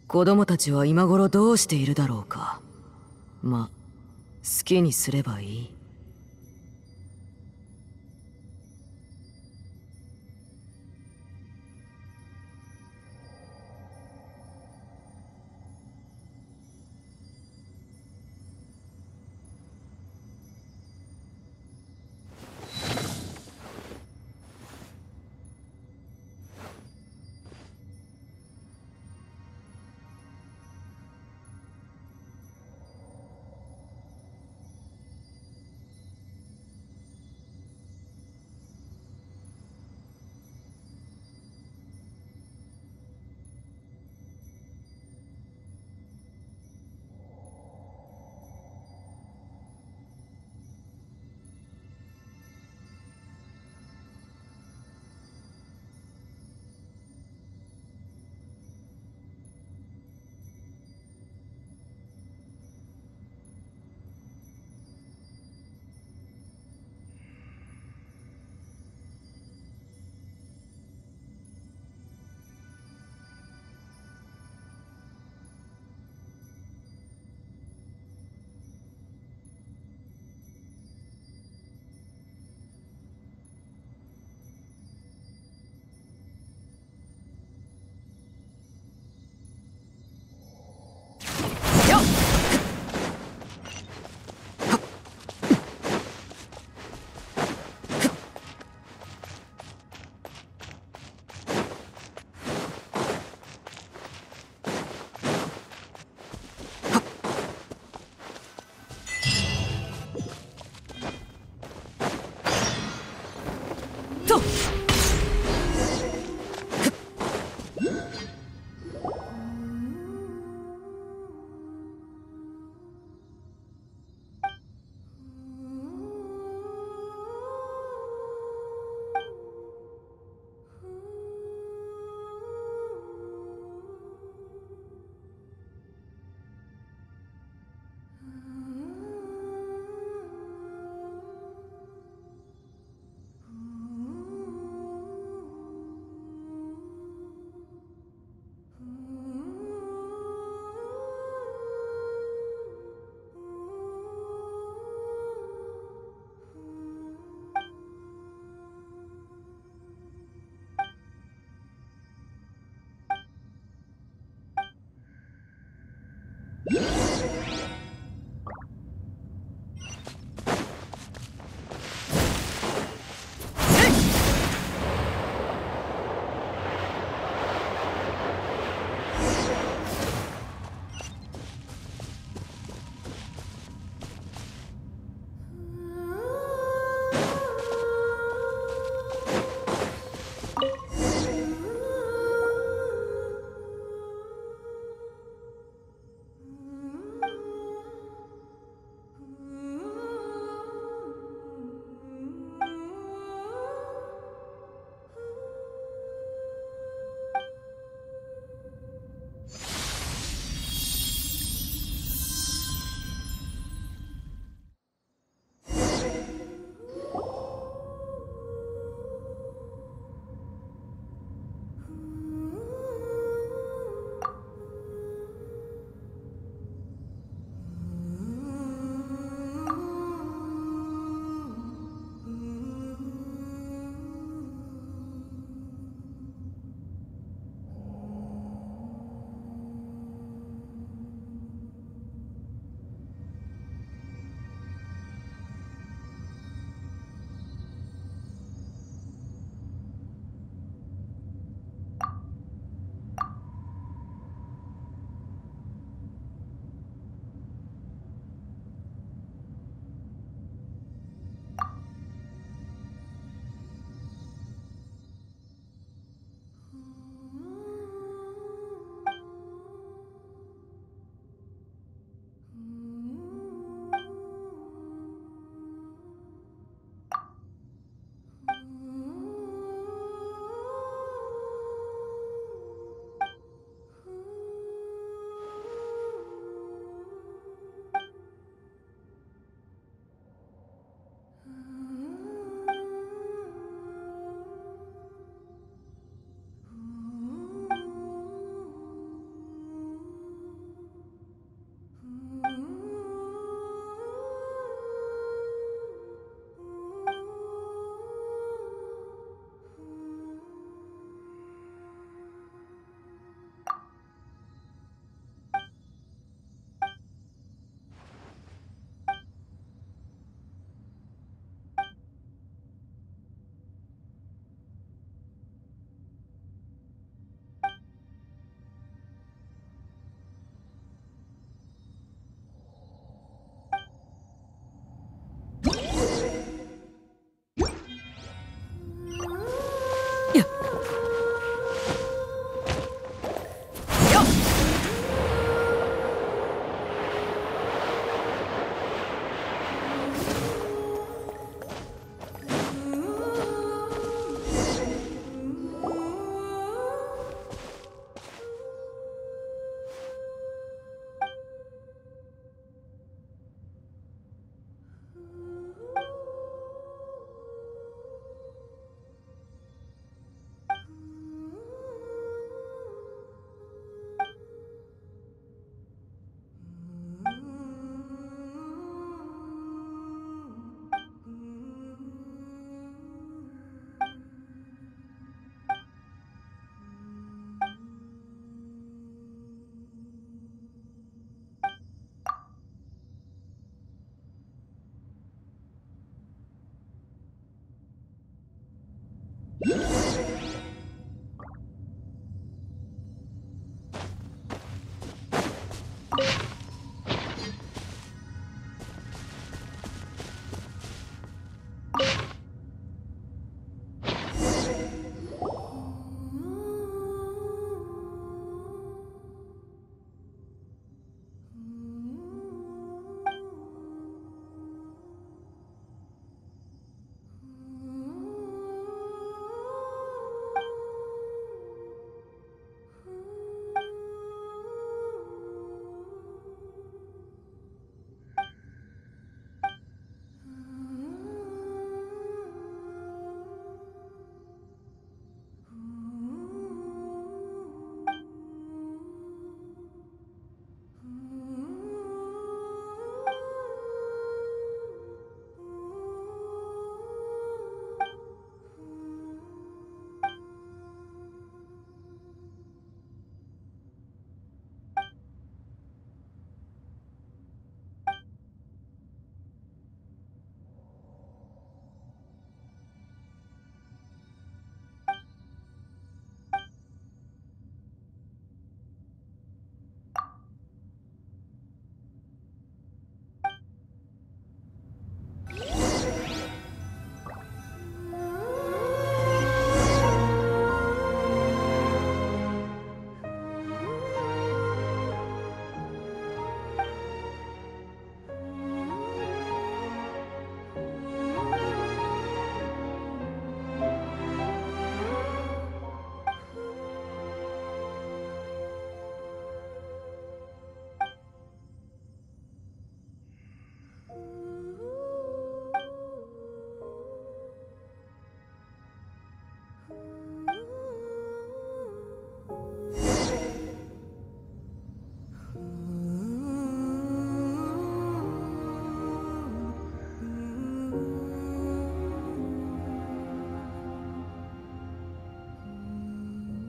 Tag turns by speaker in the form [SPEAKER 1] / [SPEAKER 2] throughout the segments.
[SPEAKER 1] 子供たちは今頃どうしているだろうか。ま、好きにすればいい。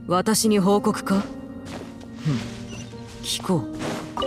[SPEAKER 1] 私に報告か？聞こう。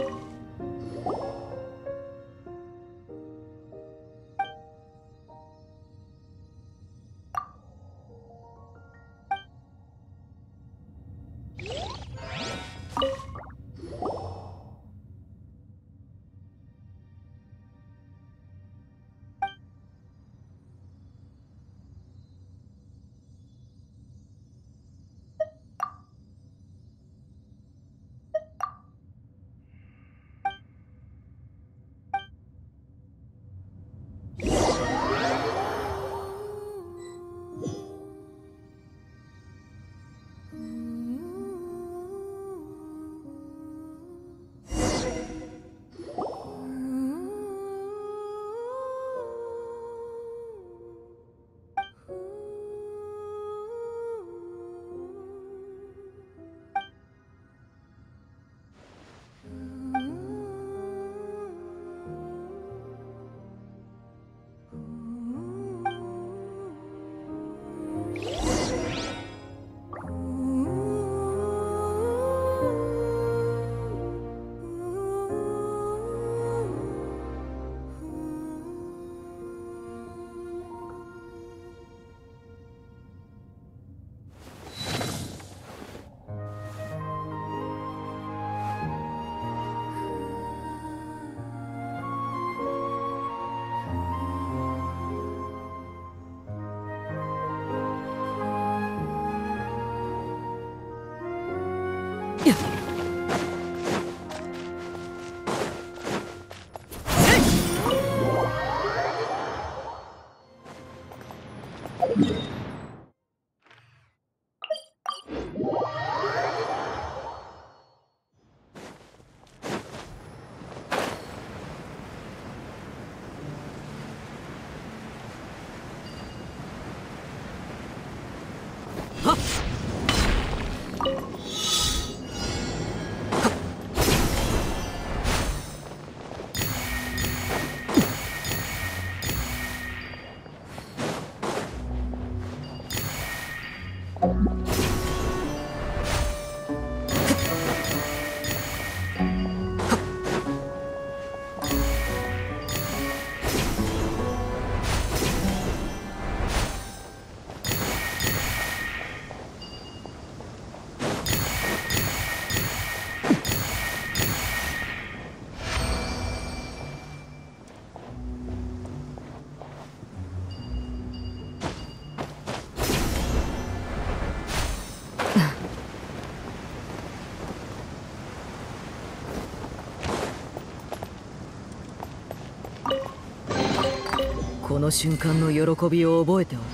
[SPEAKER 1] この瞬間の喜びを覚えておこ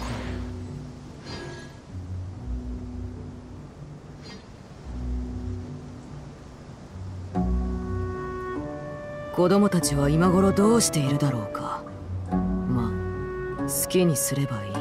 [SPEAKER 1] う。子供たちは今頃どうしているだろうか。まあ好きにすればいい。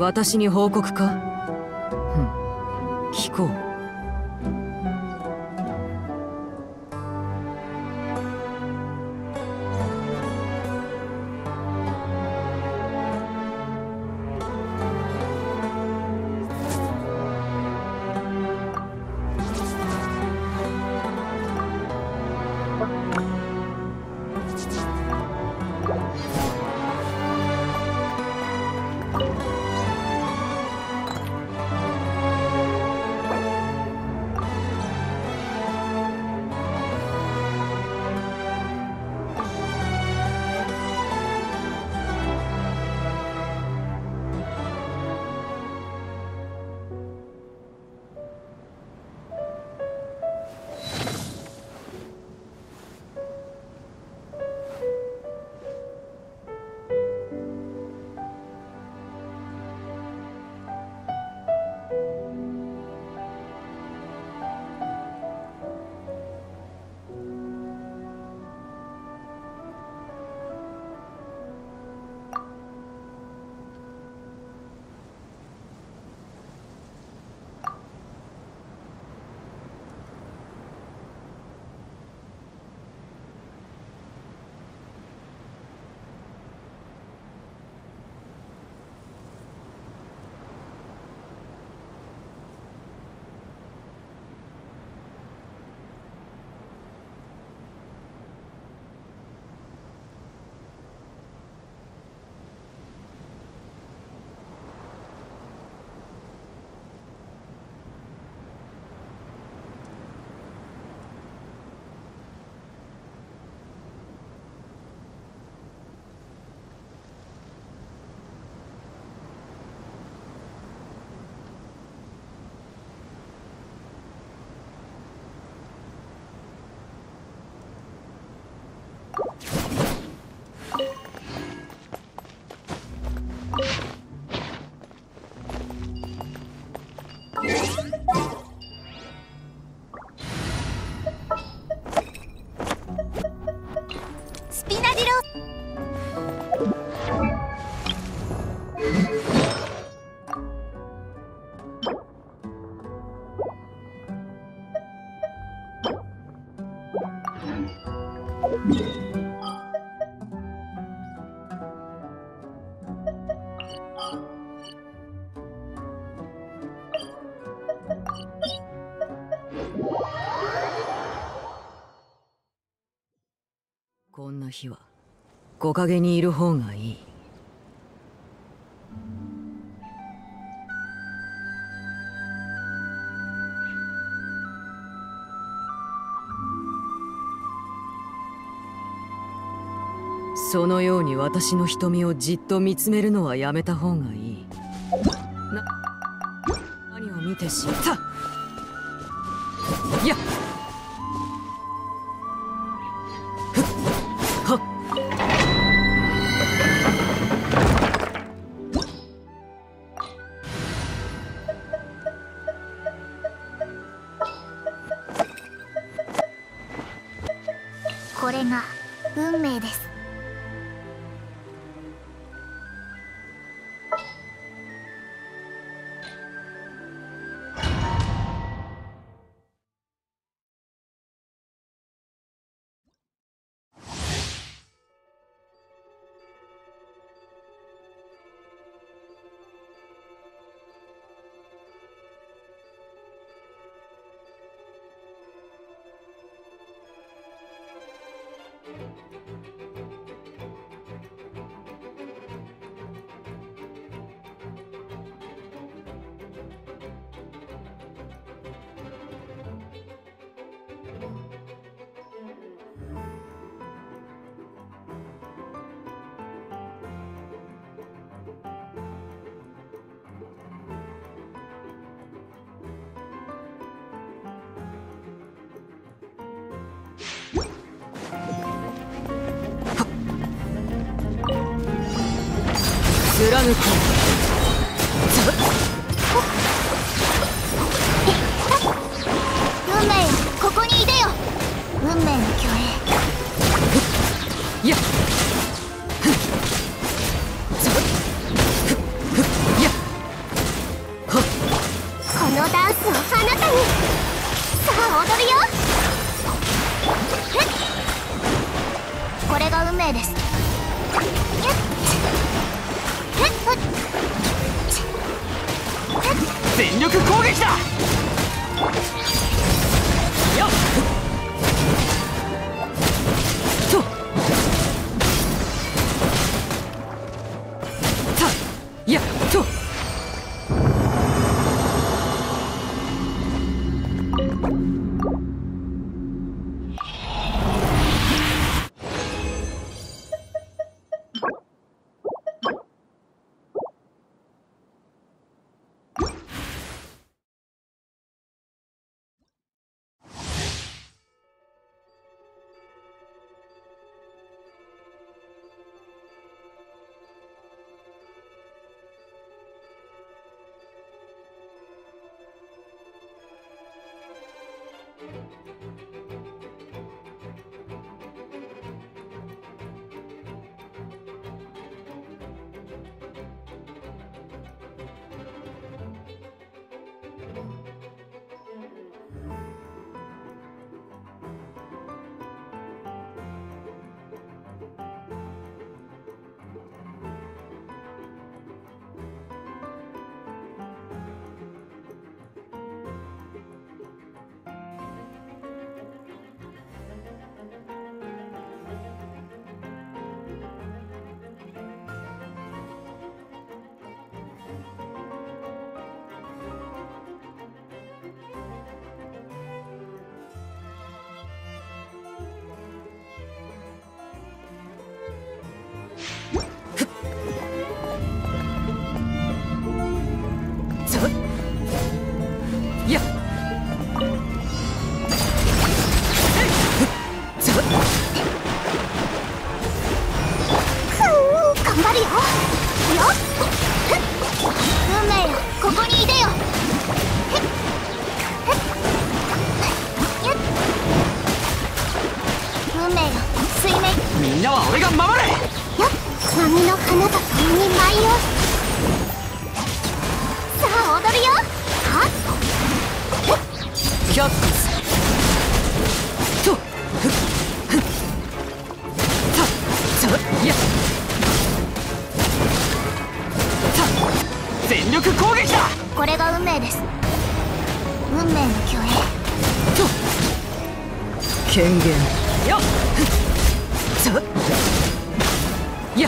[SPEAKER 1] 私に報告か？聞こう。こんな日は木陰にいる方がいい。そのように私の瞳をじっと見つめるのはやめた方がいい。何を見て知った？いや
[SPEAKER 2] これが運命です。貫く。 運命よ、ここにいでよ。運命の巨
[SPEAKER 1] いやいや
[SPEAKER 2] スをあなたに。さあ踊るよ。これが運命です。
[SPEAKER 3] 全力攻撃だ。よっ
[SPEAKER 1] とたやっとやっ
[SPEAKER 2] 頑張るよ。よっ、運命よ、ここにいでよ。運命よ、水面。
[SPEAKER 3] みんなは俺が守れ。
[SPEAKER 2] よっ、波の花と共に舞いよ。さあ踊るよ。はっ、
[SPEAKER 1] キャックスとふっふったやっ
[SPEAKER 3] 全力攻撃だ。
[SPEAKER 2] これが運命です。運命の虚栄。
[SPEAKER 1] と権限
[SPEAKER 3] よっ
[SPEAKER 1] さやっ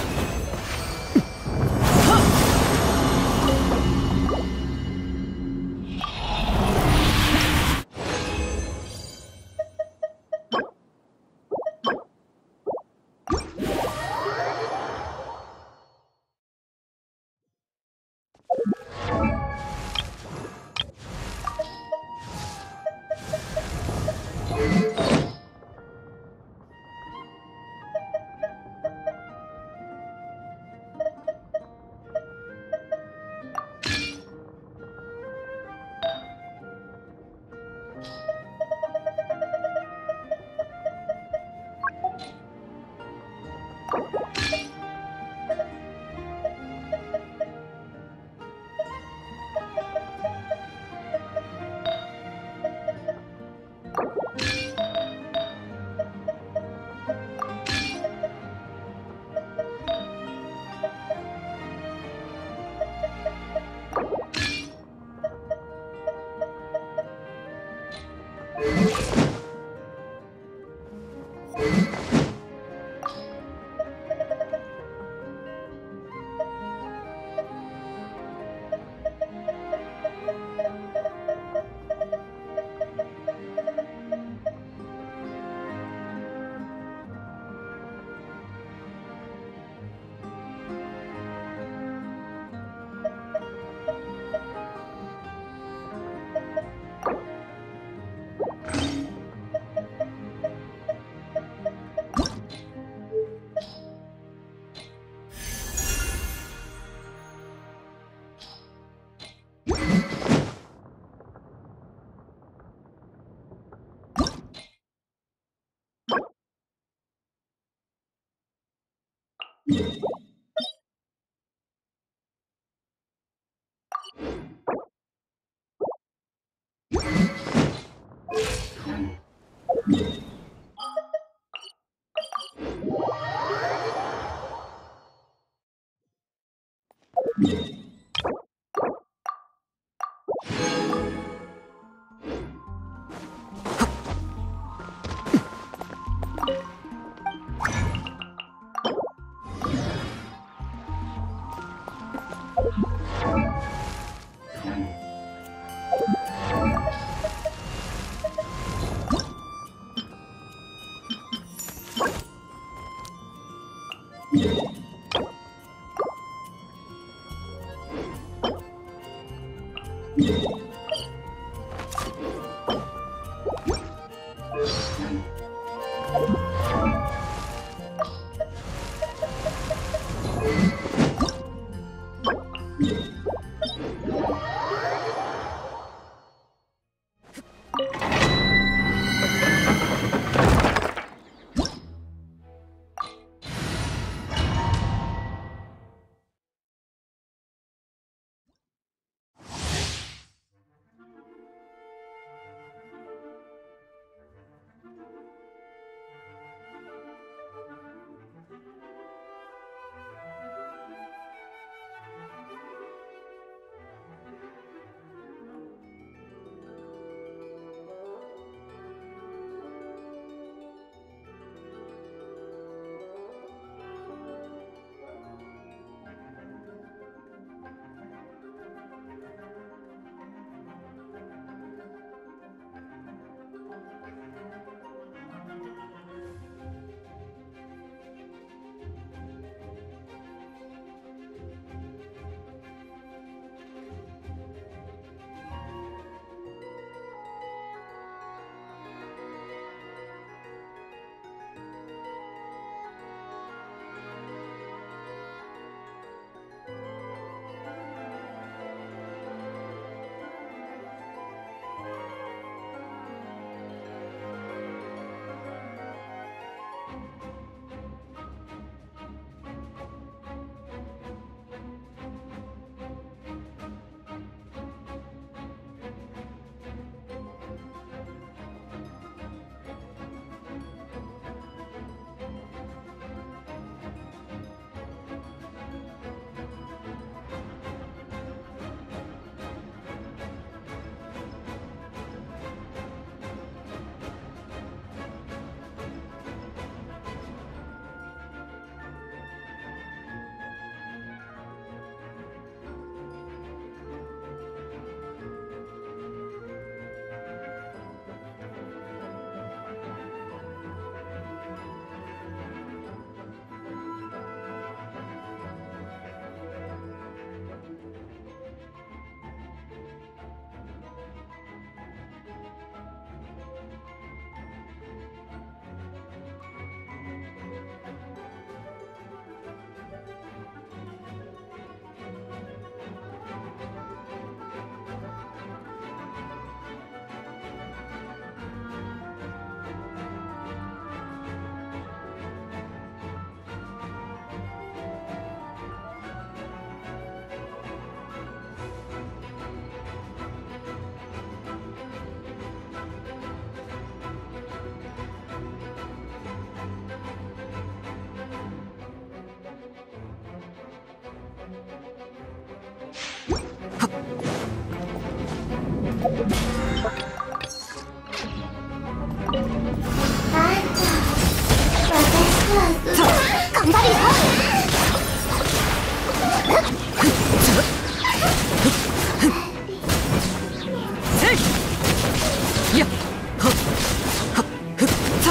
[SPEAKER 1] やっはっはっふっさ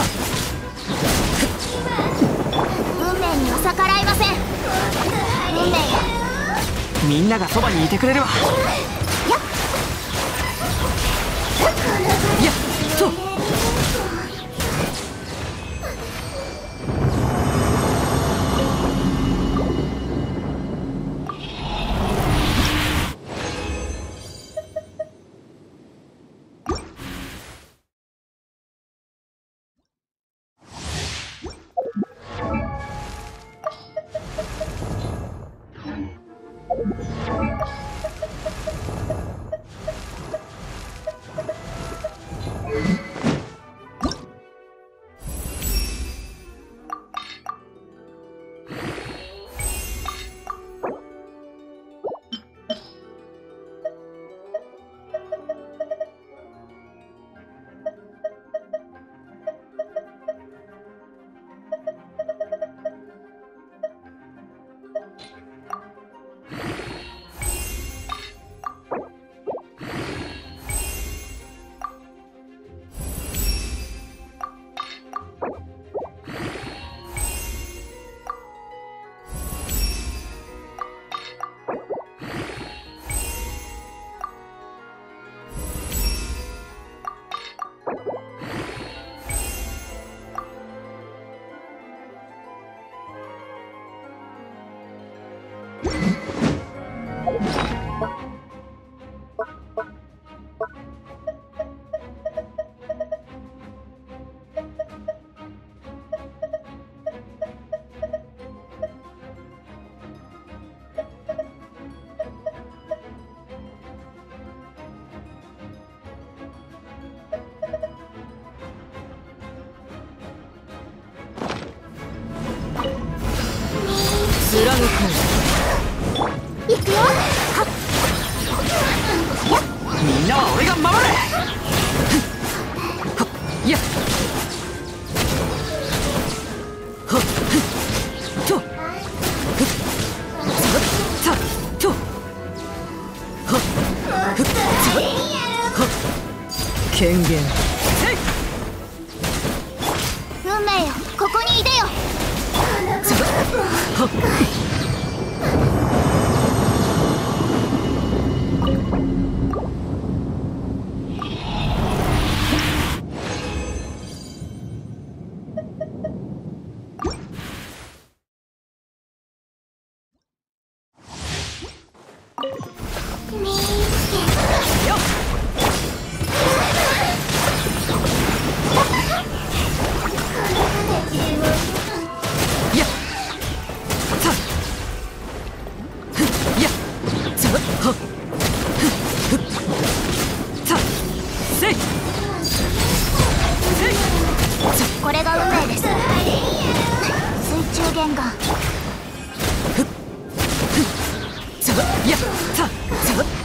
[SPEAKER 2] 運命には逆らいません。運命よ。
[SPEAKER 3] みんながそばにいてくれるわ。
[SPEAKER 1] やっと貫こ
[SPEAKER 2] いくよ。
[SPEAKER 3] みんなは俺が守れ。
[SPEAKER 1] うやっはっふっとふっさっとはっふっはっ権限せい
[SPEAKER 2] 運命よ、ここにいでよ。
[SPEAKER 1] はっやっさっふっやっさっはっふっさっせいせい
[SPEAKER 2] これが運命です。水中玄関。
[SPEAKER 1] さっやっさっさっ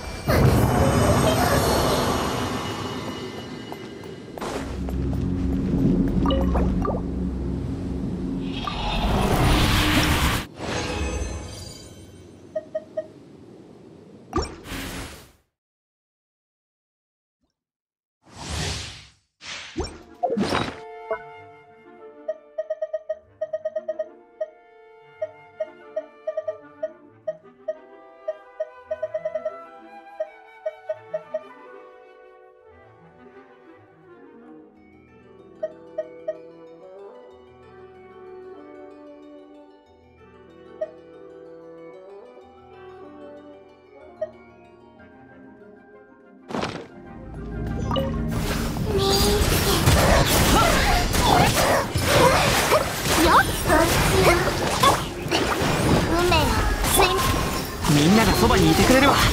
[SPEAKER 2] 運命よ、
[SPEAKER 3] みんながそばにいてくれるわ。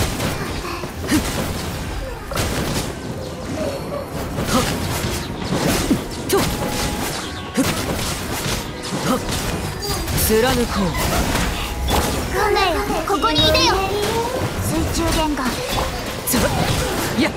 [SPEAKER 1] とふっはっ貫こう
[SPEAKER 2] 運命よ、ここにいでよ。水中玄関。
[SPEAKER 1] さっやっ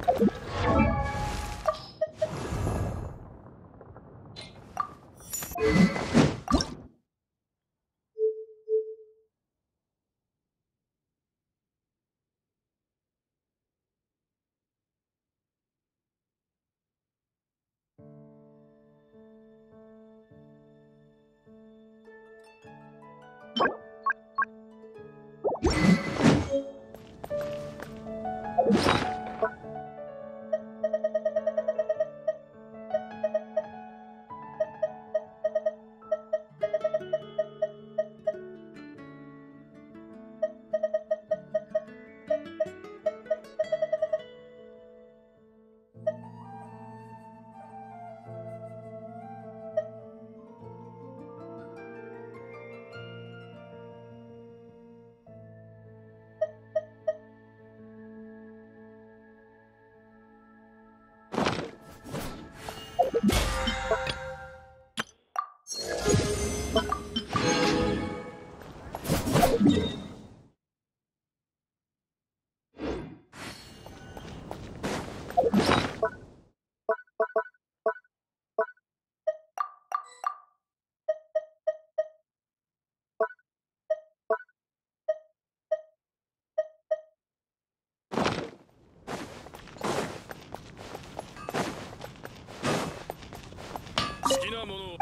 [SPEAKER 4] 好きなものを。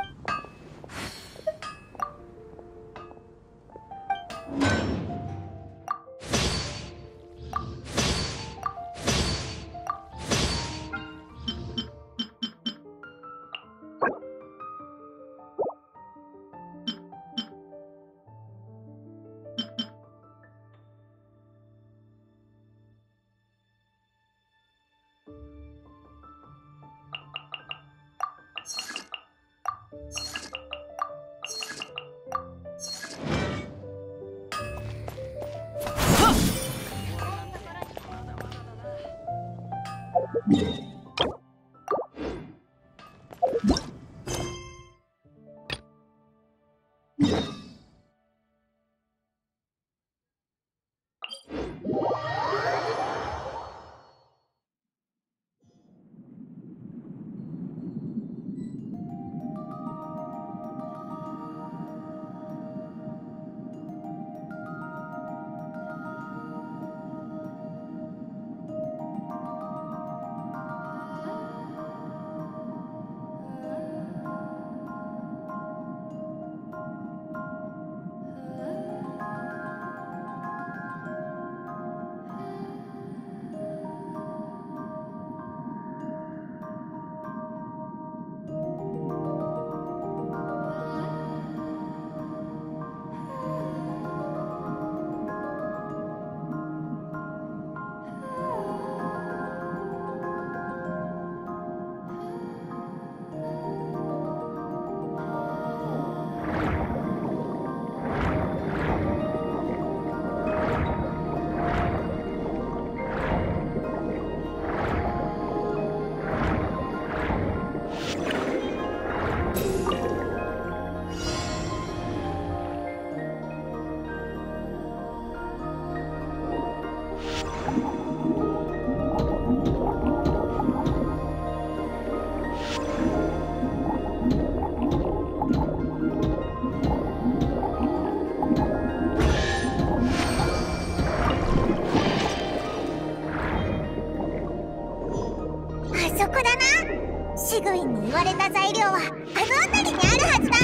[SPEAKER 2] そこだな。シグウィンに言われた材料はあの辺りにあるはずだ。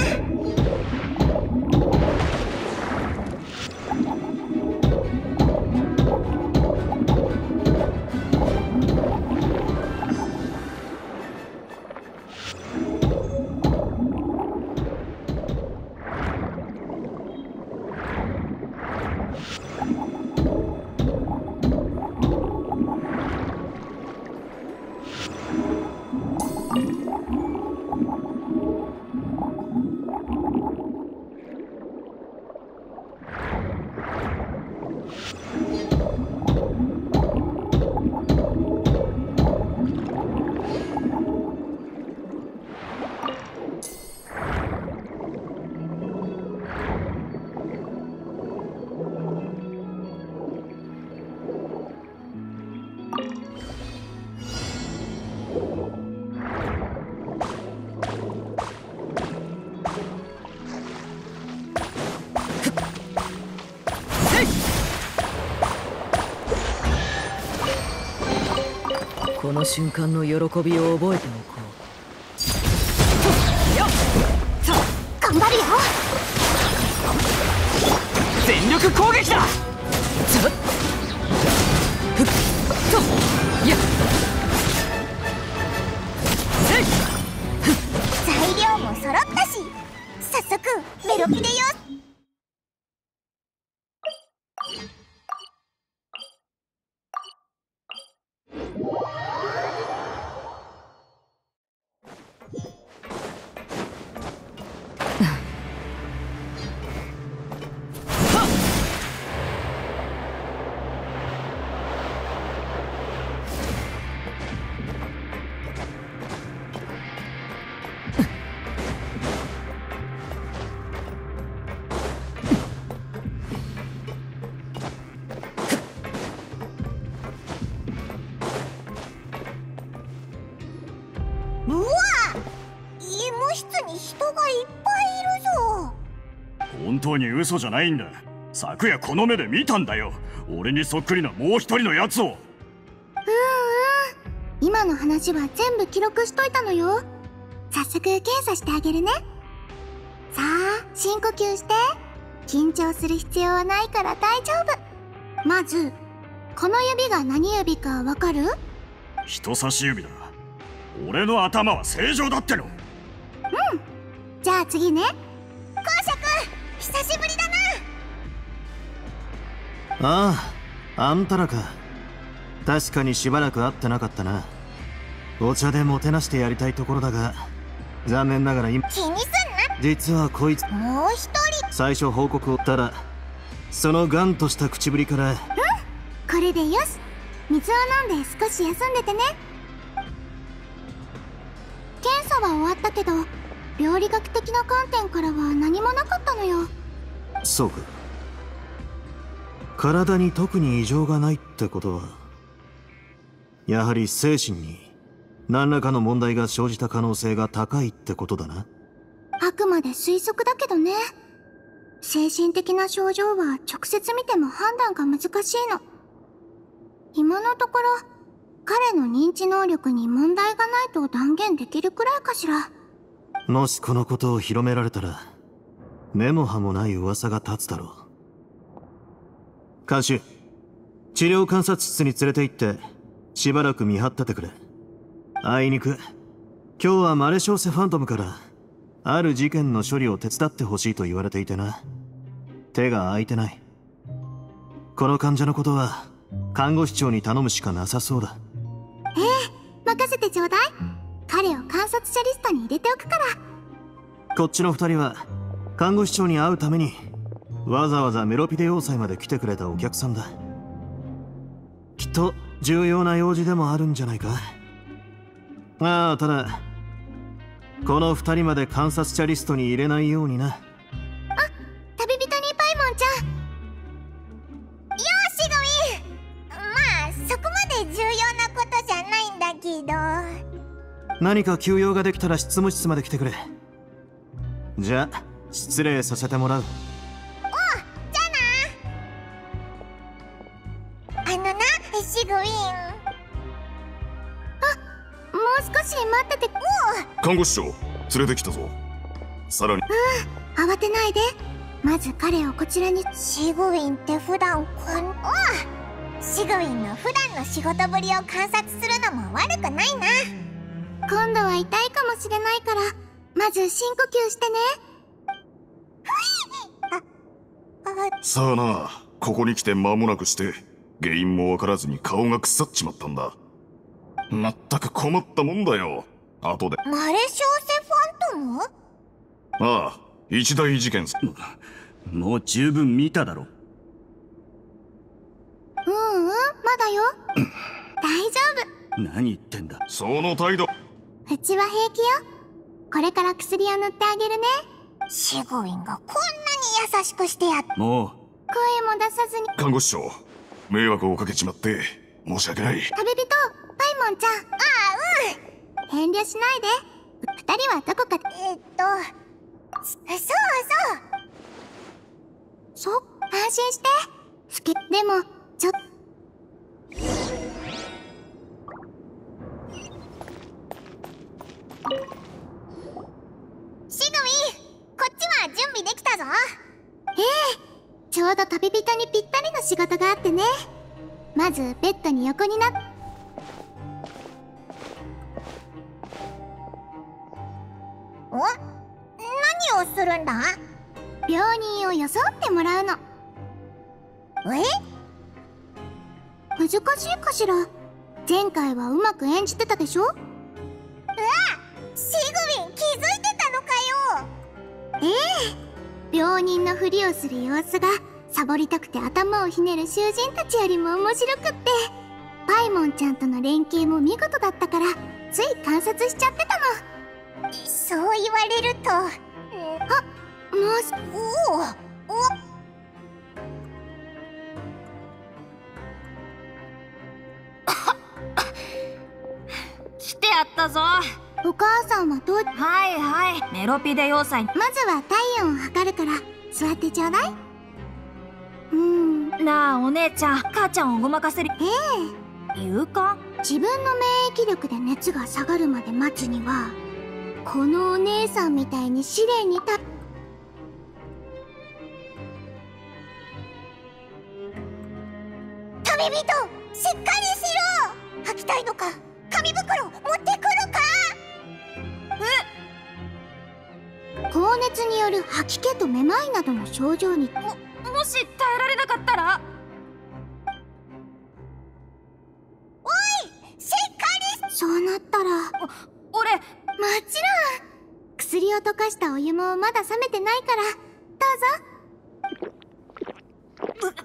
[SPEAKER 1] この瞬間の喜びを覚えておこう。
[SPEAKER 2] 頑張るよ。
[SPEAKER 3] 全力攻撃だ。
[SPEAKER 2] 材料も揃ったし、早速メロピデよ。うわ！医務室に人がいっぱいいるぞ。
[SPEAKER 4] 本当に嘘じゃないんだ。昨夜この目で見たんだよ。俺にそっくりなもう一人のやつを。
[SPEAKER 2] 今の話は全部記録しといたのよ。早速検査してあげるね。さあ、深呼吸して。緊張する必要はないから大丈夫。まずこの指が何指かわかる？
[SPEAKER 4] 人差し指だ。俺の頭は正常だっての。
[SPEAKER 2] じゃあ次ね。公爵、久しぶりだな。
[SPEAKER 5] ああ、あんたらか。確かにしばらく会ってなかったな。お茶でもてなしてやりたいところだが、残念ながら今。
[SPEAKER 2] 気にすんな。
[SPEAKER 5] 実はこいつ、
[SPEAKER 2] もう一人。
[SPEAKER 5] 最初報告をったら、そのガンとした口ぶりから。
[SPEAKER 2] これでよし。水を飲んで少し休んでてね。検査は終わったけど、病理学的な観点からは何もなかったのよ。
[SPEAKER 5] そうか。体に特に異常がないってことは、やはり精神に何らかの問題が生じた可能性が高いってことだな。
[SPEAKER 2] あくまで推測だけどね。精神的な症状は直接見ても判断が難しいの。今のところ彼の認知能力に問題がないと断言できるくらいかしら。
[SPEAKER 5] もしこのことを広められたら、根も葉もない噂が立つだろう。監修、治療観察室に連れて行ってしばらく見張っててくれ。あいにく今日はマレショーセファントムからある事件の処理を手伝ってほしいと言われていてな。手が空いてない。この患者のことは看護師長に頼むしかなさそうだ。
[SPEAKER 2] 任せてちょうだい。彼を観察者リストに入れておくから。
[SPEAKER 5] こっちの二人は看護師長に会うためにわざわざメロピデ要塞まで来てくれたお客さんだ。きっと重要な用事でもあるんじゃないか。ああ、ただこの二人まで観察者リストに入れないようにな。
[SPEAKER 2] 旅人にパイモンちゃん。よし、シグウィン。まあそこまで重要なことじゃないんだけど。
[SPEAKER 5] 何か急用ができたら執務室まで来てくれ。じゃあ失礼させてもらう。
[SPEAKER 2] じゃあな。シグウィン。もう少し待ってて。
[SPEAKER 4] 看護師長、連れてきたぞ。さらに。
[SPEAKER 2] 慌てないで。まず彼をこちらに。シグウィンって普段シグウィンの普段の仕事ぶりを観察するのも悪くないな。今度は痛いかもしれないから、まず深呼吸してね。
[SPEAKER 4] さあな、ここに来て間もなくして原因もわからずに顔が腐っちまったんだ。まったく困ったもんだよ。後で。
[SPEAKER 2] マレショーセファントム？
[SPEAKER 4] ああ、一大事件。
[SPEAKER 6] もう十分見ただろ。
[SPEAKER 2] まだよ。大丈夫。
[SPEAKER 6] 何言ってんだ。
[SPEAKER 4] その態度。
[SPEAKER 2] うちは平気よ。これから薬を塗ってあげるね。シグウィンがこんなに優しくしてやっ。
[SPEAKER 6] もう
[SPEAKER 2] 声も出さずに。
[SPEAKER 4] 看護師長、迷惑をかけちまって申し訳ない。
[SPEAKER 2] 旅人パイモンちゃん。 遠慮しないで。二人はどこかそう、安心して。でもちょっとシグウィン、こっちは準備できたぞ。ちょうど旅人にぴったりの仕事があってね。まずベッドに横になっ何をするんだ？病人を装ってもらうの。難しいかしら。前回はうまく演じてたでしょ。シグウィン気づいてたのかよ。病人のふりをする様子がサボりたくて頭をひねる囚人たちよりも面白くって、パイモンちゃんとの連携も見事だったからつい観察しちゃってたの。そう言われると、
[SPEAKER 1] 来てやったぞ。
[SPEAKER 2] お母さんはどう？
[SPEAKER 1] はいはい、メロピデ要塞。
[SPEAKER 2] まずは体温を測るから座ってちょうだい。
[SPEAKER 1] なあお姉ちゃん、母ちゃんをごまかせる？言うか？
[SPEAKER 2] 自分の免疫力で熱が下がるまで待つには、このお姉さんみたいに試練に旅人、しっかりしろ。吐きたいのか？紙袋持ってくるか？高熱による吐き気とめまいなどの症状に
[SPEAKER 1] もし耐えられなかったら？
[SPEAKER 2] おい、しっかり。そうなったら
[SPEAKER 1] 俺
[SPEAKER 2] もちろん。薬を溶かしたお湯もまだ冷めてないからどうぞ。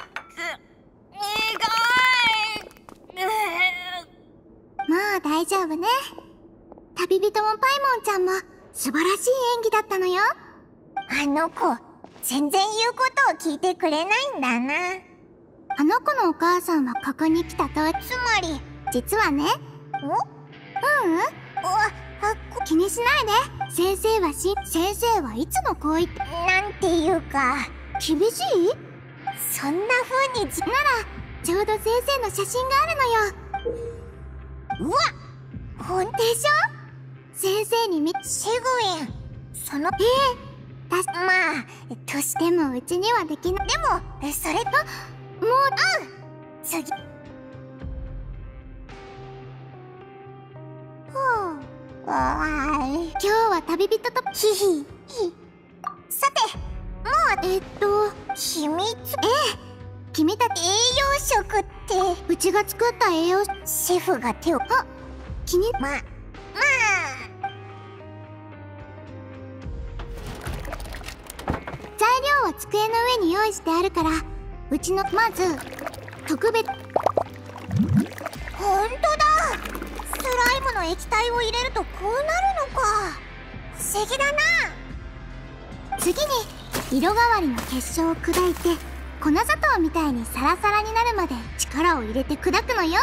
[SPEAKER 2] もう大丈夫ね。旅人もパイモンちゃんも素晴らしい演技だったのよ。あの子全然言うことを聞いてくれないんだな。あの子のお母さんはここに来たと。つまり実はね。気にしないで。先生はいつもこう言って、なんていうか厳しい？そんな風にならちょうど先生の写真があるのよ。うわっ、ほんでしょ？先生にシグウィン、そのまあとしてもうちにはできない。でもそれともう次。今日は旅人とさて、もう秘密。君たち栄養食ってうちが作った栄養シェフが手をまあ材料は机の上に用意してあるから、うちのまず特別。ほんとだ。スライムの液体を入れるとこうなるのか。不思議だな。次に色変わりの結晶を砕いて粉砂糖みたいにサラサラになるまで力を入れて砕くのよ。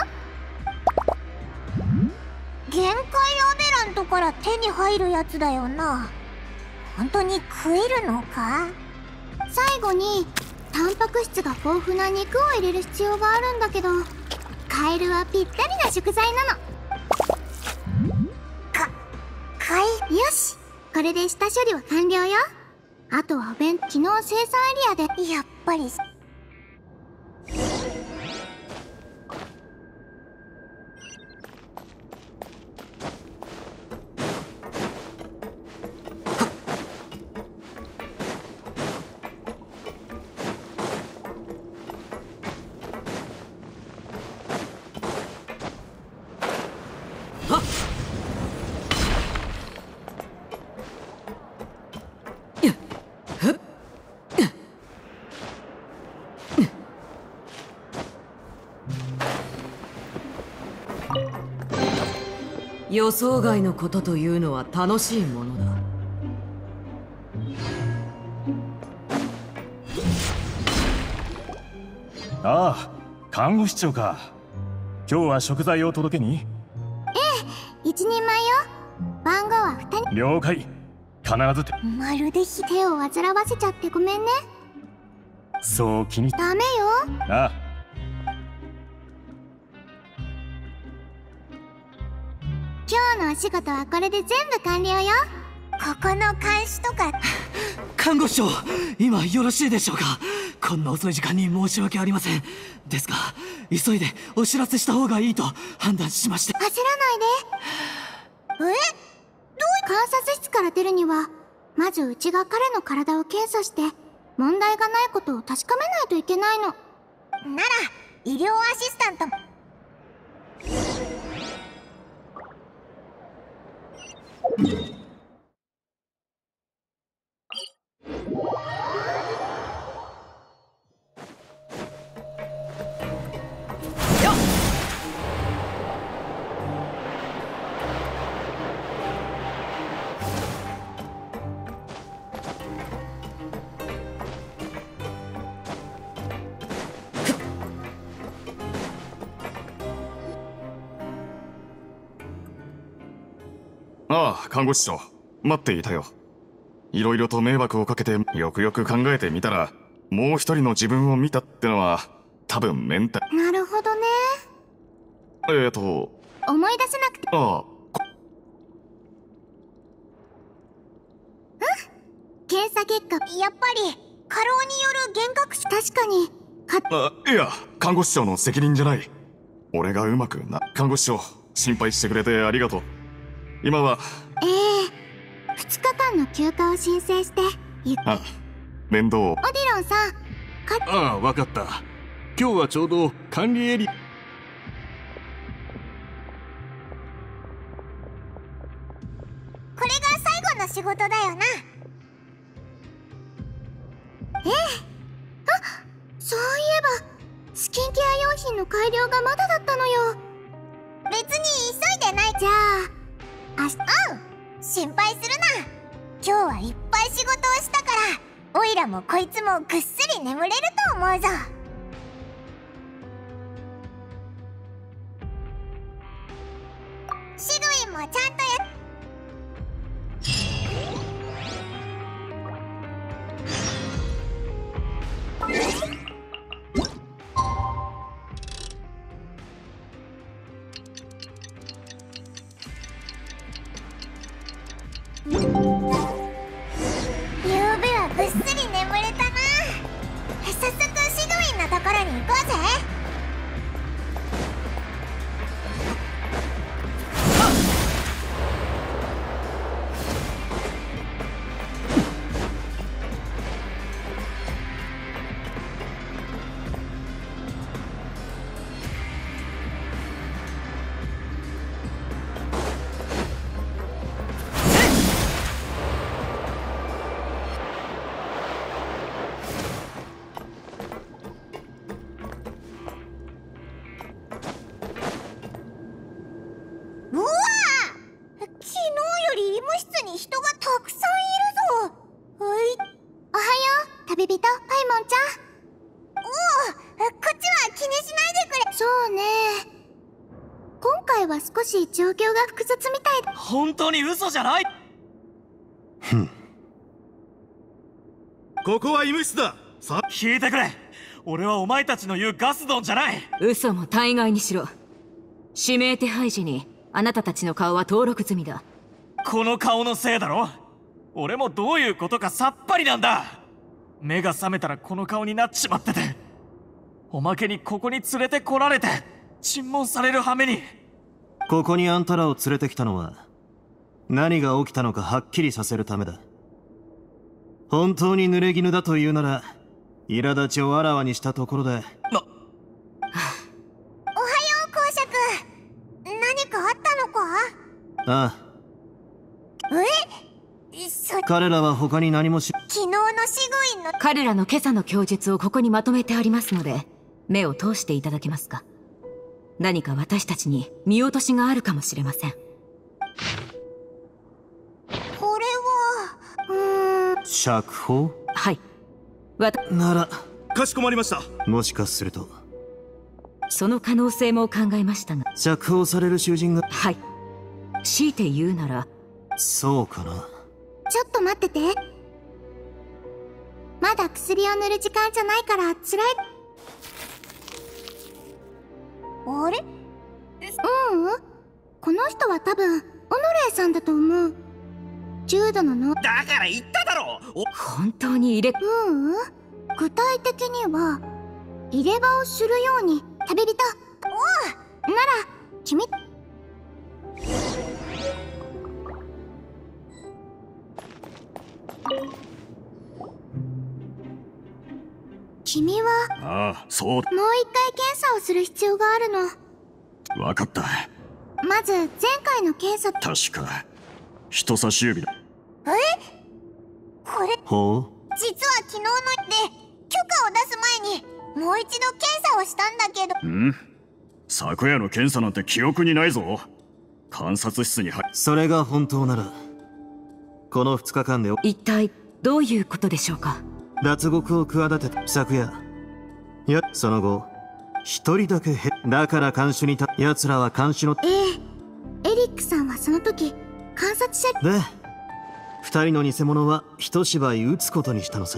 [SPEAKER 2] 限界アベラントから手に入るやつだよな。本当に食えるのか？最後にタンパク質が豊富な肉を入れる必要があるんだけど、カエルはぴったりな食材なの。よし、これで下処理は完了よ。あとは機能生産エリアで。やっぱり
[SPEAKER 1] 予想外のことというのは楽しいものだ。
[SPEAKER 7] ああ、看護師長か。今日は食材を届けに？
[SPEAKER 2] 一人前よ。番号は2人。
[SPEAKER 7] 了解。必ずて。
[SPEAKER 2] まるで手を煩わせちゃってごめんね。
[SPEAKER 7] そう気に。
[SPEAKER 2] ダメよ。
[SPEAKER 7] ああ。
[SPEAKER 2] 今日のお仕事はこれで全部完了よ。ここの監視とか。
[SPEAKER 3] 看護師長、今よろしいでしょうか。こんな遅い時間に申し訳ありません。ですが急いでお知らせした方がいいと判断しまして。
[SPEAKER 2] 焦らないで。観察室から出るにはまずうちが彼の体を検査して問題がないことを確かめないといけないの。なら医療アシスタントも。
[SPEAKER 4] ああ、看護師長、待っていたよ。いろいろと迷惑をかけて、よくよく考えてみたら、もう一人の自分を見たってのは、多分メンタル。
[SPEAKER 2] なるほどね。思い出せなくて。
[SPEAKER 4] ああ、
[SPEAKER 2] 検査結果、やっぱり過労による幻覚。確かに
[SPEAKER 4] いや、看護師長の責任じゃない。俺がうまくな。看護師長、心配してくれてありがとう。今は
[SPEAKER 2] 2日間の休暇を申請して
[SPEAKER 4] 面倒を。
[SPEAKER 2] オディロンさん。
[SPEAKER 7] ああ、わかった。今日はちょうど管理エリア。
[SPEAKER 2] これが最後の仕事だよな。そういえばスキンケア用品の改良がまだだったのよ。別に急いでない。じゃあ心配するな。今日はいっぱい仕事をしたからオイラもこいつもぐっすり眠れると思うぞ。シグウィンもちゃんとゆうべはぐっすり眠れたな。早速シグウィンのところに行こうぜ。少し状況が複雑みたいだ。
[SPEAKER 3] 本当に嘘じゃない。
[SPEAKER 5] ここは医務室だ。
[SPEAKER 3] 聞いてくれ。俺はお前たちの言うガスドンじゃない。
[SPEAKER 1] 嘘も大概にしろ。指名手配時にあなたたちの顔は登録済みだ。
[SPEAKER 3] この顔のせいだろ。俺もどういうことかさっぱりなんだ。目が覚めたらこの顔になっちまってて、おまけにここに連れてこられて尋問される羽目に。
[SPEAKER 5] ここにあんたらを連れてきたのは何が起きたのかはっきりさせるためだ。本当に濡れ衣だというなら苛立ちをあらわにしたところで。おはよ
[SPEAKER 2] う公爵。何かあったのか。
[SPEAKER 5] ああ。彼らは他に何も昨
[SPEAKER 2] 日のシグウィンの
[SPEAKER 1] 彼らの今朝の供述をここにまとめてありますので、目を通していただけますか。何か私たちに見落としがあるかもしれません。
[SPEAKER 2] これは
[SPEAKER 5] 釈放。
[SPEAKER 1] はい。
[SPEAKER 5] ならかしこまりました。もしかすると
[SPEAKER 1] その可能性も考えましたが。
[SPEAKER 5] 釈放される囚人が。
[SPEAKER 1] はい。 強いて言うなら。
[SPEAKER 5] そうかな。
[SPEAKER 2] ちょっと待ってて。まだ薬を塗る時間じゃないから辛い。あれ？この人は多分オノレイさんだと思う。重度の脳。
[SPEAKER 3] だから言っただろ。
[SPEAKER 1] 本当に入れ。
[SPEAKER 2] 具体的には入れ歯をするように。旅人。なら君。君は
[SPEAKER 6] ああ、そうだ。
[SPEAKER 2] もう一回検査をする必要があるの。
[SPEAKER 6] わかった。
[SPEAKER 2] まず前回の検査。
[SPEAKER 6] 確か人差し指だ。
[SPEAKER 2] これ
[SPEAKER 5] ほう。
[SPEAKER 2] 実は昨日ので許可を出す前にもう一度検査をしたんだけど。
[SPEAKER 6] 昨夜の検査なんて記憶にないぞ。観察室に
[SPEAKER 5] それが本当ならこの2日間で
[SPEAKER 1] 一体どういうことでしょうか。
[SPEAKER 5] 脱獄を企てた昨夜。その後一人だけだから看守に奴らは看守の。
[SPEAKER 2] エリックさんはその時観察者
[SPEAKER 5] で2人の偽物は一芝居打つことにしたのさ。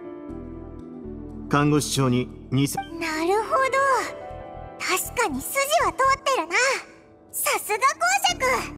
[SPEAKER 5] 看護師長に偽。
[SPEAKER 2] なるほど、確かに筋は通ってるな。さすが公爵。